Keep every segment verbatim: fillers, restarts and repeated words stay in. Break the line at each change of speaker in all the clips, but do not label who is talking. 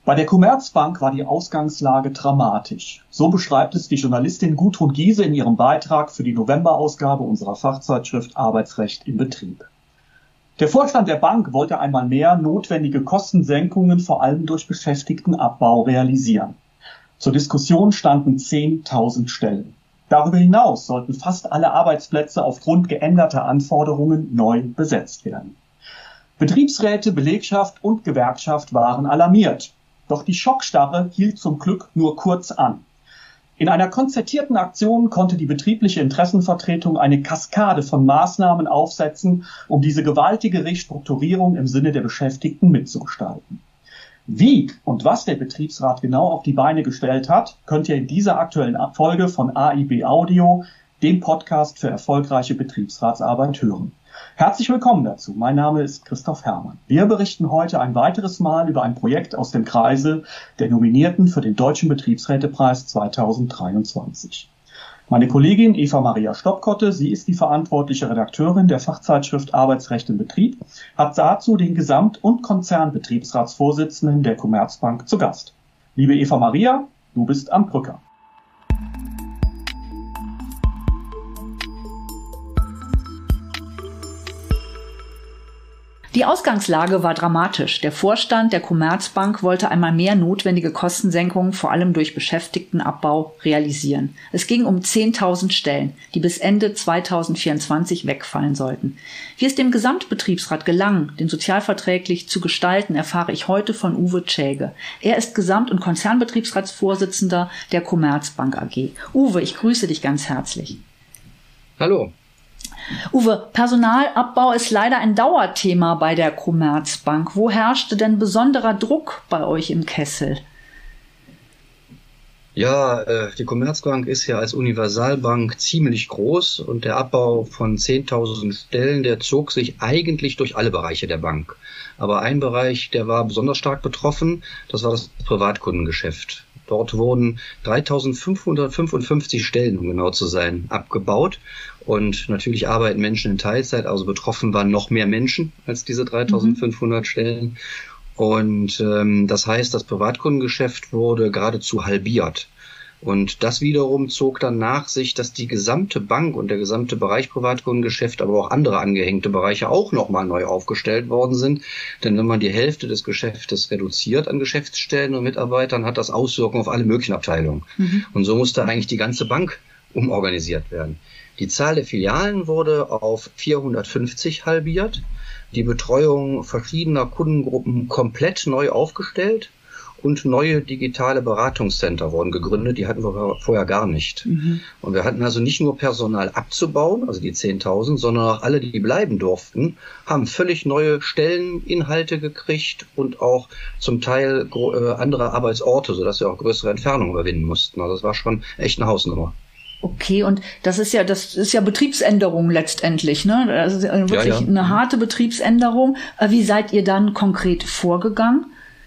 Bei der Commerzbank war die Ausgangslage dramatisch. So beschreibt es die Journalistin Gudrun Giese in ihrem Beitrag für die Novemberausgabe unserer Fachzeitschrift Arbeitsrecht im Betrieb. Der Vorstand der Bank wollte einmal mehr notwendige Kostensenkungen vor allem durch Beschäftigtenabbau realisieren. Zur Diskussion standen zehntausend Stellen. Darüber hinaus sollten fast alle Arbeitsplätze aufgrund geänderter Anforderungen neu besetzt werden. Betriebsräte, Belegschaft und Gewerkschaft waren alarmiert. Doch die Schockstarre hielt zum Glück nur kurz an. In einer konzertierten Aktion konnte die betriebliche Interessenvertretung eine Kaskade von Maßnahmen aufsetzen, um diese gewaltige Restrukturierung im Sinne der Beschäftigten mitzugestalten. Wie und was der Betriebsrat genau auf die Beine gestellt hat, könnt ihr in dieser aktuellen Folge von A I B Audio, dem Podcast für erfolgreiche Betriebsratsarbeit, hören. Herzlich willkommen dazu. Mein Name ist Christoph Herrmann. Wir berichten heute ein weiteres Mal über ein Projekt aus dem Kreise der Nominierten für den Deutschen Betriebsrätepreis zweitausenddreiundzwanzig. Meine Kollegin Eva Maria Stoppkotte, sie ist die verantwortliche Redakteurin der Fachzeitschrift Arbeitsrecht im Betrieb, hat dazu den Gesamt- und Konzernbetriebsratsvorsitzenden der Commerzbank zu Gast. Liebe Eva Maria, du bist am Drücker.
Die Ausgangslage war dramatisch. Der Vorstand der Commerzbank wollte einmal mehr notwendige Kostensenkungen, vor allem durch Beschäftigtenabbau, realisieren. Es ging um zehntausend Stellen, die bis Ende zweitausendvierundzwanzig wegfallen sollten. Wie es dem Gesamtbetriebsrat gelang, den sozialverträglich zu gestalten, erfahre ich heute von Uwe Tschäge. Er ist Gesamt- und Konzernbetriebsratsvorsitzender der Commerzbank A G. Uwe, ich grüße dich ganz herzlich.
Hallo.
Uwe, Personalabbau ist leider ein Dauerthema bei der Commerzbank. Wo herrschte denn besonderer Druck bei euch im Kessel?
Ja, die Commerzbank ist ja als Universalbank ziemlich groß und der Abbau von zehntausend Stellen, der zog sich eigentlich durch alle Bereiche der Bank. Aber ein Bereich, der war besonders stark betroffen, das war das Privatkundengeschäft. Dort wurden dreitausendfünfhundertfünfundfünfzig Stellen, um genau zu sein, abgebaut. Und natürlich arbeiten Menschen in Teilzeit, also betroffen waren noch mehr Menschen als diese dreitausendfünfhundert mhm. Stellen. Und ähm, das heißt, das Privatkundengeschäft wurde geradezu halbiert. Und das wiederum zog dann nach sich, dass die gesamte Bank und der gesamte Bereich Privatkundengeschäft, aber auch andere angehängte Bereiche auch nochmal neu aufgestellt worden sind. Denn wenn man die Hälfte des Geschäftes reduziert an Geschäftsstellen und Mitarbeitern, hat das Auswirkungen auf alle möglichen Abteilungen. Mhm. Und so musste eigentlich die ganze Bank umorganisiert werden. Die Zahl der Filialen wurde auf vierhundertfünfzig halbiert, die Betreuung verschiedener Kundengruppen komplett neu aufgestellt und neue digitale Beratungscenter wurden gegründet, die hatten wir vorher gar nicht. Mhm. Und wir hatten also nicht nur Personal abzubauen, also die zehntausend, sondern auch alle, die bleiben durften, haben völlig neue Stelleninhalte gekriegt und auch zum Teil äh, andere Arbeitsorte, sodass wir auch größere Entfernungen überwinden mussten. Also das war schon echt eine Hausnummer.
Okay, und das ist ja, das ist ja Betriebsänderung letztendlich, ne? Das ist wirklich ja, ja. eine harte Betriebsänderung. Wie seid ihr dann konkret vorgegangen?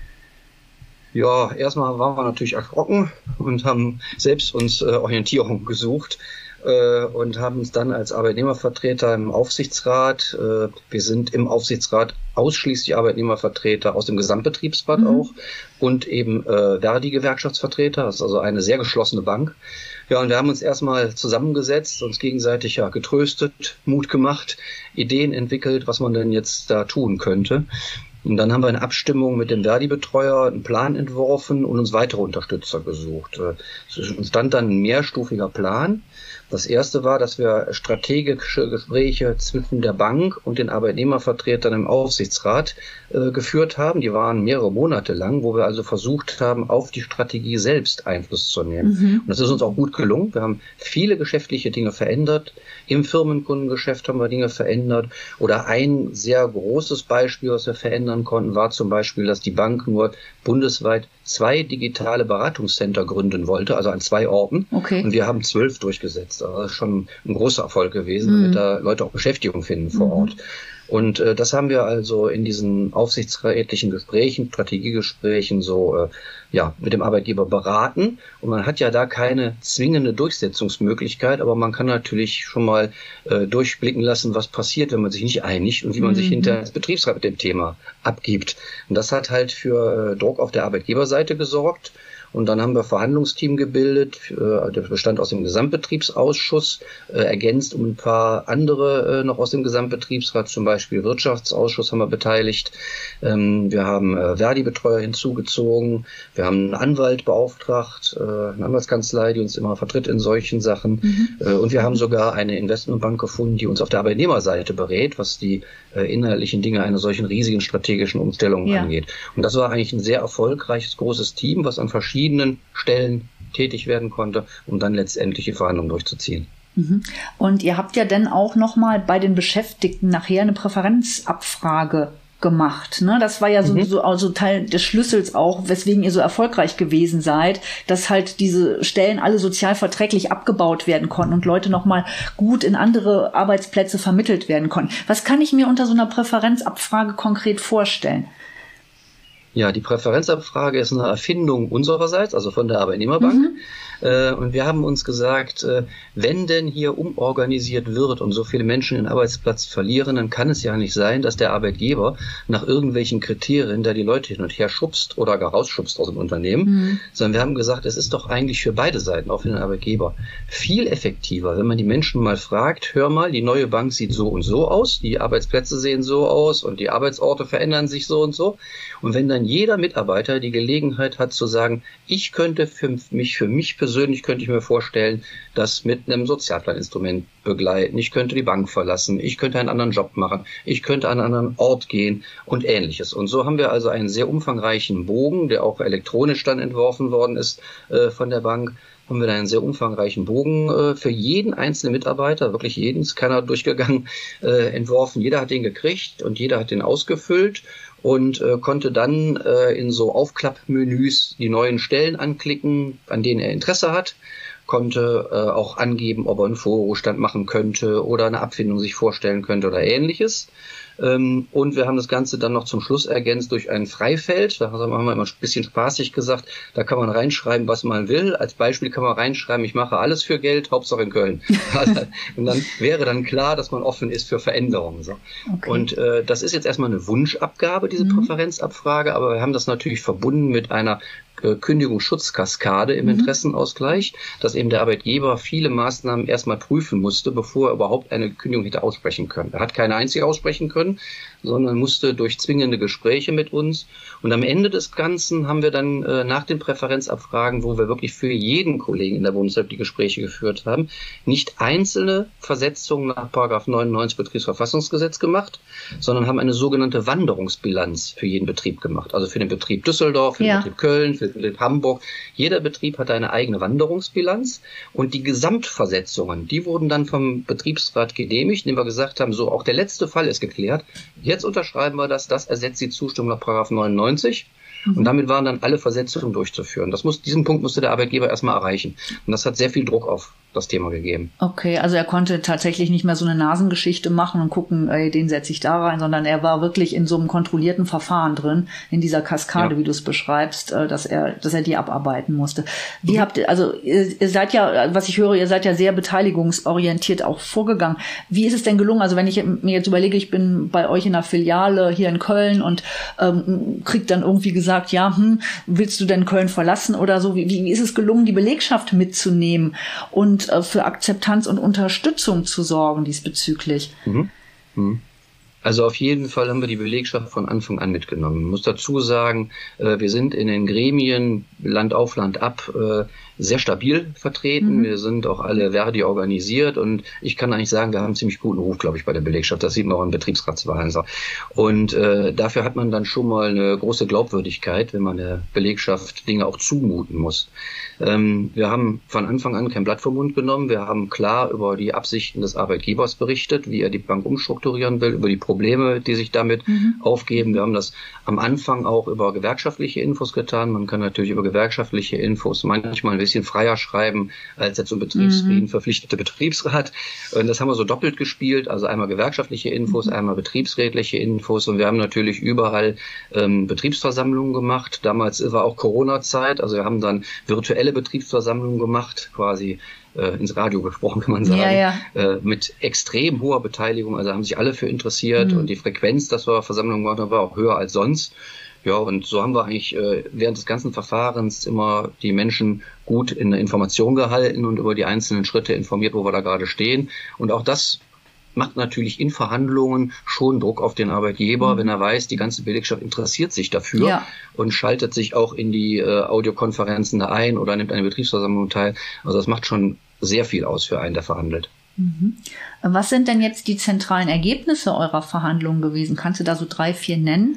Ja, erstmal waren wir natürlich erschrocken und haben selbst uns äh, Orientierung gesucht äh, und haben uns dann als Arbeitnehmervertreter im Aufsichtsrat, äh, wir sind im Aufsichtsrat ausschließlich Arbeitnehmervertreter aus dem Gesamtbetriebsrat mhm. auch und eben äh, Verdi-Gewerkschaftsvertreter, das ist also eine sehr geschlossene Bank. Ja, und wir haben uns erstmal zusammengesetzt, uns gegenseitig ja getröstet, Mut gemacht, Ideen entwickelt, was man denn jetzt da tun könnte. Und dann haben wir in Abstimmung mit dem Verdi-Betreuer einen Plan entworfen und uns weitere Unterstützer gesucht. Es entstand dann ein mehrstufiger Plan. Das erste war, dass wir strategische Gespräche zwischen der Bank und den Arbeitnehmervertretern im Aufsichtsrat äh, geführt haben. Die waren mehrere Monate lang, wo wir also versucht haben, auf die Strategie selbst Einfluss zu nehmen. Mhm. Und das ist uns auch gut gelungen. Wir haben viele geschäftliche Dinge verändert. Im Firmenkundengeschäft haben wir Dinge verändert. Oder ein sehr großes Beispiel, was wir verändern konnten, war zum Beispiel, dass die Bank nur bundesweit zwei digitale Beratungscenter gründen wollte, also an zwei Orten. Okay. Und wir haben zwölf durchgesetzt. Also das ist schon ein großer Erfolg gewesen, mhm. damit da Leute auch Beschäftigung finden vor mhm. Ort. Und äh, das haben wir also in diesen aufsichtsrätlichen Gesprächen, Strategiegesprächen so äh, ja mit dem Arbeitgeber beraten. Und man hat ja da keine zwingende Durchsetzungsmöglichkeit, aber man kann natürlich schon mal äh, durchblicken lassen, was passiert, wenn man sich nicht einigt und wie man mhm. sich hinterher als Betriebsrat mit dem Thema abgibt. Und das hat halt für äh, Druck auf der Arbeitgeberseite gesorgt. Und dann haben wir ein Verhandlungsteam gebildet, äh, der bestand aus dem Gesamtbetriebsausschuss, äh, ergänzt um ein paar andere äh, noch aus dem Gesamtbetriebsrat, zum Beispiel Wirtschaftsausschuss haben wir beteiligt. Ähm, wir haben äh, Verdi-Betreuer hinzugezogen, wir haben einen Anwalt beauftragt, äh, eine Anwaltskanzlei, die uns immer vertritt in solchen Sachen. Mhm. Äh, und wir haben sogar eine Investmentbank gefunden, die uns auf der Arbeitnehmerseite berät, was die äh, inhaltlichen Dinge einer solchen riesigen strategischen Umstellung ja. angeht. Und das war eigentlich ein sehr erfolgreiches, großes Team, was an verschiedenen Stellen tätig werden konnte, um dann letztendlich die Verhandlungen durchzuziehen.
Und ihr habt ja dann auch nochmal bei den Beschäftigten nachher eine Präferenzabfrage gemacht, ne? Das war ja so, mhm. so also Teil des Schlüssels auch, weswegen ihr so erfolgreich gewesen seid, dass halt diese Stellen alle sozialverträglich abgebaut werden konnten und Leute nochmal gut in andere Arbeitsplätze vermittelt werden konnten. Was kann ich mir unter so einer Präferenzabfrage konkret vorstellen?
Ja, die Präferenzabfrage ist eine Erfindung unsererseits, also von der Arbeitnehmerbank. Mhm. Äh, und wir haben uns gesagt, äh, wenn denn hier umorganisiert wird und so viele Menschen den Arbeitsplatz verlieren, dann kann es ja nicht sein, dass der Arbeitgeber nach irgendwelchen Kriterien da die Leute hin und her schubst oder gar rausschubst aus dem Unternehmen. Mhm. Sondern wir haben gesagt, es ist doch eigentlich für beide Seiten, auch für den Arbeitgeber, viel effektiver, wenn man die Menschen mal fragt, hör mal, die neue Bank sieht so und so aus, die Arbeitsplätze sehen so aus und die Arbeitsorte verändern sich so und so. Und wenn dann jeder Mitarbeiter die Gelegenheit hat zu sagen, ich könnte für mich, für mich persönlich könnte ich mir vorstellen, das mit einem Sozialplaninstrument begleiten, ich könnte die Bank verlassen, ich könnte einen anderen Job machen, ich könnte an einen anderen Ort gehen und Ähnliches. Und so haben wir also einen sehr umfangreichen Bogen, der auch elektronisch dann entworfen worden ist äh, von der Bank, haben wir da einen sehr umfangreichen Bogen äh, für jeden einzelnen Mitarbeiter, wirklich jeden, ist keiner durchgegangen, äh, entworfen. Jeder hat den gekriegt und jeder hat den ausgefüllt und äh, konnte dann äh, in so Aufklappmenüs die neuen Stellen anklicken, an denen er Interesse hat, konnte äh, auch angeben, ob er einen Vorruhestand machen könnte oder eine Abfindung sich vorstellen könnte oder Ähnliches. Ähm, und wir haben das Ganze dann noch zum Schluss ergänzt durch ein Freifeld. Da haben wir immer ein bisschen spaßig gesagt, da kann man reinschreiben, was man will. Als Beispiel kann man reinschreiben, ich mache alles für Geld, Hauptsache in Köln. Also, und dann wäre dann klar, dass man offen ist für Veränderungen. So. Okay. Und äh, das ist jetzt erstmal eine Wunschabgabe, diese mhm. Präferenzabfrage, aber wir haben das natürlich verbunden mit einer Kündigungsschutzkaskade im mhm. Interessenausgleich, dass eben der Arbeitgeber viele Maßnahmen erstmal prüfen musste, bevor er überhaupt eine Kündigung hätte aussprechen können. Er hat keine einzige aussprechen können, sondern musste durch zwingende Gespräche mit uns. Und am Ende des Ganzen haben wir dann äh, nach den Präferenzabfragen, wo wir wirklich für jeden Kollegen in der Bundeswehr die Gespräche geführt haben, nicht einzelne Versetzungen nach Paragraph neunundneunzig Betriebsverfassungsgesetz gemacht, sondern haben eine sogenannte Wanderungsbilanz für jeden Betrieb gemacht. Also für den Betrieb Düsseldorf, für ja. den Betrieb Köln, für den Betrieb Hamburg. Jeder Betrieb hat eine eigene Wanderungsbilanz und die Gesamtversetzungen, die wurden dann vom Betriebsrat genehmigt, indem wir gesagt haben, so auch der letzte Fall ist geklärt. Jetzt unterschreiben wir das, das ersetzt die Zustimmung nach Paragraph neunundneunzig. Mhm. Und damit waren dann alle Versetzungen durchzuführen. Das muss, diesen Punkt musste der Arbeitgeber erstmal erreichen. Und das hat sehr viel Druck auf das Thema gegeben.
Okay, also er konnte tatsächlich nicht mehr so eine Nasengeschichte machen und gucken, ey, den setze ich da rein, sondern er war wirklich in so einem kontrollierten Verfahren drin, in dieser Kaskade, ja. wie du es beschreibst, dass er, dass er die abarbeiten musste. Wie mhm. habt ihr, also ihr, ihr seid ja, was ich höre, ihr seid ja sehr beteiligungsorientiert auch vorgegangen. Wie ist es denn gelungen? Also wenn ich mir jetzt überlege, ich bin bei euch in der Filiale hier in Köln und ähm, krieg dann irgendwie gesagt, ja, hm, willst du denn Köln verlassen oder so? Wie, wie ist es gelungen, die Belegschaft mitzunehmen und für Akzeptanz und Unterstützung zu sorgen diesbezüglich?
Mhm. Mhm. Also auf jeden Fall haben wir die Belegschaft von Anfang an mitgenommen. Ich muss dazu sagen, wir sind in den Gremien Land auf, Land ab sehr stabil vertreten. Mhm. Wir sind auch alle Verdi organisiert und ich kann eigentlich sagen, wir haben einen ziemlich guten Ruf, glaube ich, bei der Belegschaft. Das sieht man auch in Betriebsratswahlen. Und äh, dafür hat man dann schon mal eine große Glaubwürdigkeit, wenn man der Belegschaft Dinge auch zumuten muss. Ähm, wir haben von Anfang an kein Blatt vom Mund genommen. Wir haben klar über die Absichten des Arbeitgebers berichtet, wie er die Bank umstrukturieren will, über die Probleme, die sich damit mhm. aufgeben. Wir haben das am Anfang auch über gewerkschaftliche Infos getan. Man kann natürlich über gewerkschaftliche Infos manchmal ein bisschen bisschen freier schreiben als jetzt so ein Betriebsfrieden mhm. verpflichtete Betriebsrat. Und das haben wir so doppelt gespielt, also einmal gewerkschaftliche Infos, mhm. einmal betriebsrätliche Infos. Und wir haben natürlich überall ähm, Betriebsversammlungen gemacht. Damals war auch Corona-Zeit, also wir haben dann virtuelle Betriebsversammlungen gemacht, quasi äh, ins Radio gesprochen, kann man sagen, ja, ja. Äh, mit extrem hoher Beteiligung. Also haben sich alle für interessiert mhm. und die Frequenz, dass wir Versammlungen gemacht haben, war auch höher als sonst. Ja, und so haben wir eigentlich äh, während des ganzen Verfahrens immer die Menschen gut in der Information gehalten und über die einzelnen Schritte informiert, wo wir da gerade stehen. Und auch das macht natürlich in Verhandlungen schon Druck auf den Arbeitgeber, mhm. wenn er weiß, die ganze Belegschaft interessiert sich dafür ja. und schaltet sich auch in die äh, Audiokonferenzen da ein oder nimmt eine Betriebsversammlung teil. Also das macht schon sehr viel aus für einen, der verhandelt.
Mhm. Was sind denn jetzt die zentralen Ergebnisse eurer Verhandlungen gewesen? Kannst du da so drei, vier nennen?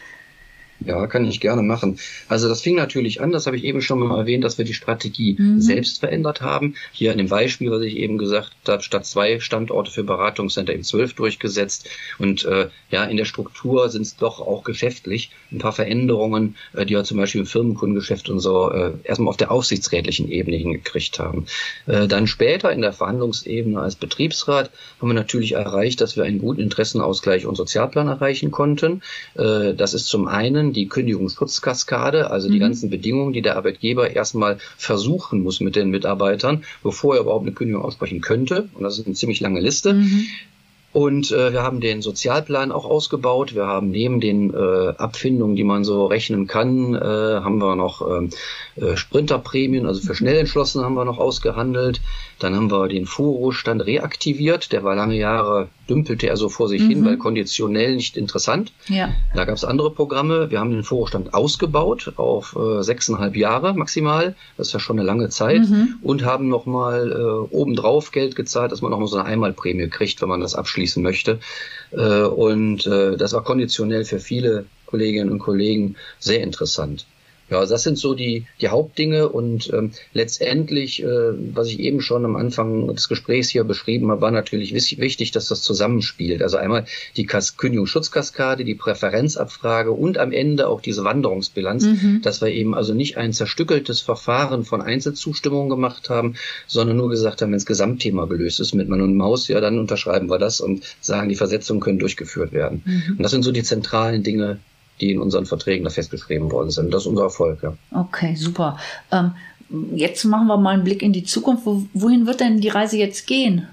Ja, kann ich gerne machen. Also das fing natürlich an, das habe ich eben schon mal erwähnt, dass wir die Strategie mhm. selbst verändert haben. Hier in dem Beispiel, was ich eben gesagt habe, statt zwei Standorte für Beratungscenter eben zwölf durchgesetzt. Und äh, ja, in der Struktur sind es doch auch geschäftlich ein paar Veränderungen, äh, die wir zum Beispiel im Firmenkundengeschäft und so äh, erstmal auf der aufsichtsrätlichen Ebene hingekriegt haben. Äh, dann später in der Verhandlungsebene als Betriebsrat haben wir natürlich erreicht, dass wir einen guten Interessenausgleich und Sozialplan erreichen konnten. Äh, das ist zum einen die Kündigungsschutzkaskade, also die mhm. ganzen Bedingungen, die der Arbeitgeber erstmal versuchen muss mit den Mitarbeitern, bevor er überhaupt eine Kündigung aussprechen könnte. Und das ist eine ziemlich lange Liste. Mhm. Und äh, wir haben den Sozialplan auch ausgebaut. Wir haben neben den äh, Abfindungen, die man so rechnen kann, äh, haben wir noch äh, Sprinterprämien, also für Schnellentschlossene haben wir noch ausgehandelt. Dann haben wir den Vorruhestand reaktiviert. Der war lange Jahre, dümpelte er so vor sich mhm. hin, weil konditionell nicht interessant. Ja. Da gab es andere Programme. Wir haben den Vorruhestand ausgebaut auf äh, sechseinhalb Jahre maximal. Das ist ja schon eine lange Zeit. Mhm. Und haben nochmal äh, obendrauf Geld gezahlt, dass man noch mal so eine Einmalprämie kriegt, wenn man das abschließen möchte. Äh, und äh, das war konditionell für viele Kolleginnen und Kollegen sehr interessant. Ja, das sind so die die Hauptdinge und ähm, letztendlich, äh, was ich eben schon am Anfang des Gesprächs hier beschrieben habe, war natürlich wichtig, dass das zusammenspielt. Also einmal die Kas- Kündigungsschutzkaskade, die Präferenzabfrage und am Ende auch diese Wanderungsbilanz, mhm. dass wir eben also nicht ein zerstückeltes Verfahren von Einzelzustimmungen gemacht haben, sondern nur gesagt haben, wenn das Gesamtthema gelöst ist mit Mann und Maus, ja, dann unterschreiben wir das und sagen, die Versetzungen können durchgeführt werden. Mhm. Und das sind so die zentralen Dinge, die in unseren Verträgen da festgeschrieben worden sind. Das ist unser Erfolg, ja.
Okay, super. Ähm, jetzt machen wir mal einen Blick in die Zukunft. Wo, wohin wird denn die Reise jetzt gehen?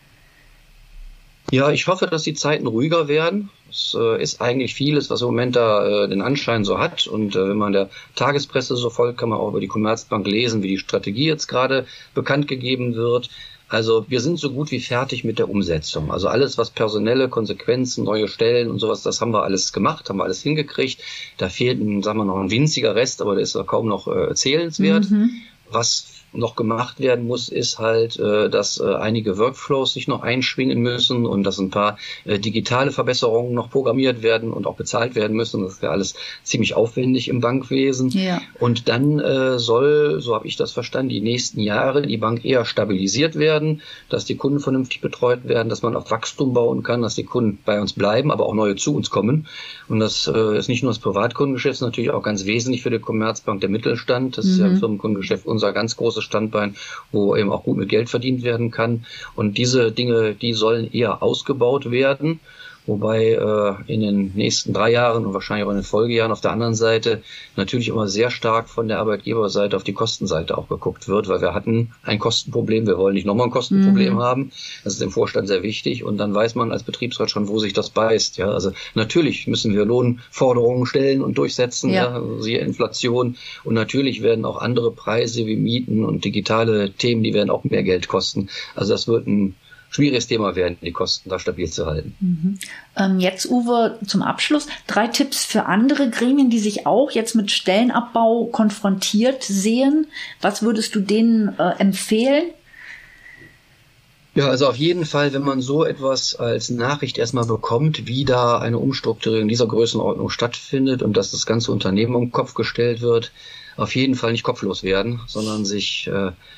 Ja, ich hoffe, dass die Zeiten ruhiger werden. Es äh, ist eigentlich vieles, was im Moment da äh, den Anschein so hat. Und äh, wenn man der Tagespresse so folgt, kann man auch über die Commerzbank lesen, wie die Strategie jetzt gerade bekannt gegeben wird. Also wir sind so gut wie fertig mit der Umsetzung. Also alles, was personelle Konsequenzen, neue Stellen und sowas, das haben wir alles gemacht, haben wir alles hingekriegt. Da fehlt, ein, sagen wir noch, ein winziger Rest, aber der ist ja kaum noch äh, erzählenswert. Mhm. Was noch gemacht werden muss, ist halt, äh, dass äh, einige Workflows sich noch einschwingen müssen und dass ein paar äh, digitale Verbesserungen noch programmiert werden und auch bezahlt werden müssen. Das ist ja alles ziemlich aufwendig im Bankwesen. Ja. Und dann äh, soll, so habe ich das verstanden, die nächsten Jahre die Bank eher stabilisiert werden, dass die Kunden vernünftig betreut werden, dass man auf Wachstum bauen kann, dass die Kunden bei uns bleiben, aber auch neue zu uns kommen. Und das äh, ist nicht nur das Privatkundengeschäft, ist natürlich auch ganz wesentlich für die Commerzbank der Mittelstand. Das mhm. ist ja im Firmenkundengeschäft unser ganz großes Standbein, wo eben auch gut mit Geld verdient werden kann. Und diese Dinge, die sollen eher ausgebaut werden. Wobei äh, in den nächsten drei Jahren und wahrscheinlich auch in den Folgejahren auf der anderen Seite natürlich immer sehr stark von der Arbeitgeberseite auf die Kostenseite auch geguckt wird, weil wir hatten ein Kostenproblem, wir wollen nicht nochmal ein Kostenproblem mhm. haben. Das ist dem Vorstand sehr wichtig und dann weiß man als Betriebsrat schon, wo sich das beißt. Ja, also natürlich müssen wir Lohnforderungen stellen und durchsetzen, ja. Ja, siehe Inflation, und natürlich werden auch andere Preise wie Mieten und digitale Themen, die werden auch mehr Geld kosten. Also das wird ein schwieriges Thema werden, die Kosten da stabil zu halten.
Mhm. Ähm, jetzt, Uwe, zum Abschluss drei Tipps für andere Gremien, die sich auch jetzt mit Stellenabbau konfrontiert sehen. Was würdest du denen äh, empfehlen?
Ja, also auf jeden Fall, wenn man so etwas als Nachricht erstmal bekommt, wie da eine Umstrukturierung dieser Größenordnung stattfindet und dass das ganze Unternehmen um den Kopf gestellt wird, auf jeden Fall nicht kopflos werden, sondern sich äh, ja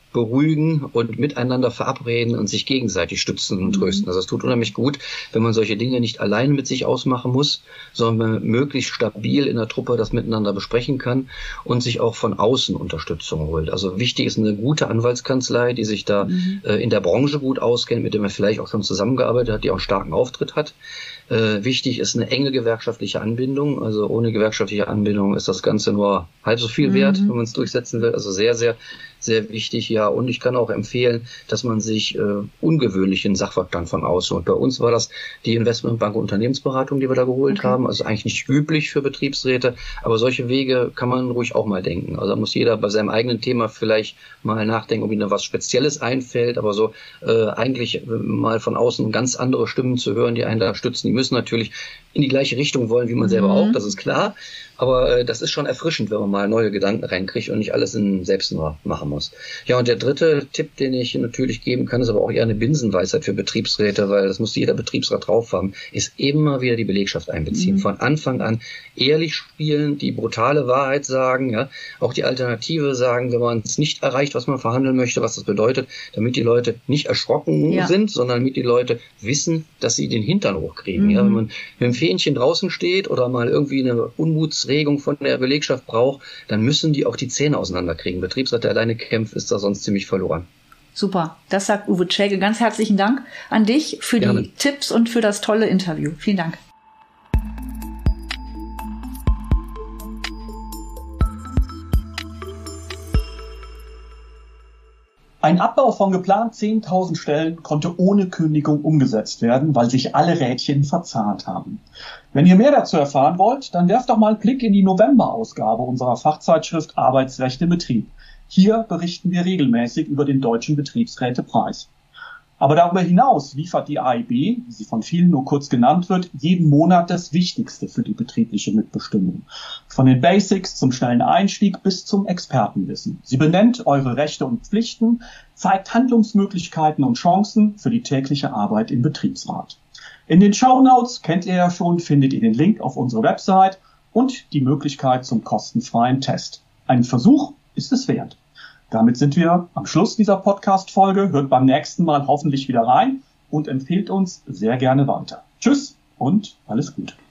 beruhigen und miteinander verabreden und sich gegenseitig stützen und trösten. Also es tut unheimlich gut, wenn man solche Dinge nicht alleine mit sich ausmachen muss, sondern möglichst stabil in der Truppe das miteinander besprechen kann und sich auch von außen Unterstützung holt. Also wichtig ist eine gute Anwaltskanzlei, die sich da mhm. äh, in der Branche gut auskennt, mit der man vielleicht auch schon zusammengearbeitet hat, die auch einen starken Auftritt hat. Äh, wichtig ist eine enge gewerkschaftliche Anbindung. Also ohne gewerkschaftliche Anbindung ist das Ganze nur halb so viel wert, mhm. wenn man es durchsetzen will. Also sehr, sehr, sehr wichtig, ja. Und ich kann auch empfehlen, dass man sich äh, ungewöhnlichen Sachverstand von außen. Und bei uns war das die Investmentbank Unternehmensberatung, die wir da geholt okay. haben. Also eigentlich nicht üblich für Betriebsräte, aber solche Wege kann man ruhig auch mal denken. Also da muss jeder bei seinem eigenen Thema vielleicht mal nachdenken, ob ihm da was Spezielles einfällt, aber so äh, eigentlich mal von außen ganz andere Stimmen zu hören, die einen da stützen. Die müssen natürlich in die gleiche Richtung wollen, wie man mhm. selber auch, das ist klar. Aber äh, das ist schon erfrischend, wenn man mal neue Gedanken reinkriegt und nicht alles in selbst nur machen muss. Ja, und der dritte Tipp, den ich natürlich geben kann, ist aber auch eher eine Binsenweisheit für Betriebsräte, weil das muss jeder Betriebsrat drauf haben, ist immer wieder die Belegschaft einbeziehen. Mhm. Von Anfang an ehrlich spielen, die brutale Wahrheit sagen, ja, auch die Alternative sagen, wenn man es nicht erreicht, was man verhandeln möchte, was das bedeutet, damit die Leute nicht erschrocken ja. sind, sondern damit die Leute wissen, dass sie den Hintern hochkriegen. Mhm. Ja, wenn man mit einem Fähnchen draußen steht oder mal irgendwie eine Unmuts Regung von der Belegschaft braucht, dann müssen die auch die Zähne auseinanderkriegen. Betriebsrat, der alleine kämpft, ist da sonst ziemlich verloren.
Super, das sagt Uwe Tschäge. Ganz herzlichen Dank an dich für Gerne. die Tipps und für das tolle Interview. Vielen Dank.
Ein Abbau von geplant zehntausend Stellen konnte ohne Kündigung umgesetzt werden, weil sich alle Rädchen verzahnt haben. Wenn ihr mehr dazu erfahren wollt, dann werft doch mal einen Blick in die November-Ausgabe unserer Fachzeitschrift Arbeitsrecht im Betrieb. Hier berichten wir regelmäßig über den Deutschen Betriebsrätepreis. Aber darüber hinaus liefert die A I B, wie sie von vielen nur kurz genannt wird, jeden Monat das Wichtigste für die betriebliche Mitbestimmung. Von den Basics zum schnellen Einstieg bis zum Expertenwissen. Sie benennt eure Rechte und Pflichten, zeigt Handlungsmöglichkeiten und Chancen für die tägliche Arbeit im Betriebsrat. In den Shownotes, kennt ihr ja schon, findet ihr den Link auf unsere Website und die Möglichkeit zum kostenfreien Test. Ein Versuch ist es wert. Damit sind wir am Schluss dieser Podcast-Folge. Hört beim nächsten Mal hoffentlich wieder rein und empfehlt uns sehr gerne weiter. Tschüss und alles Gute.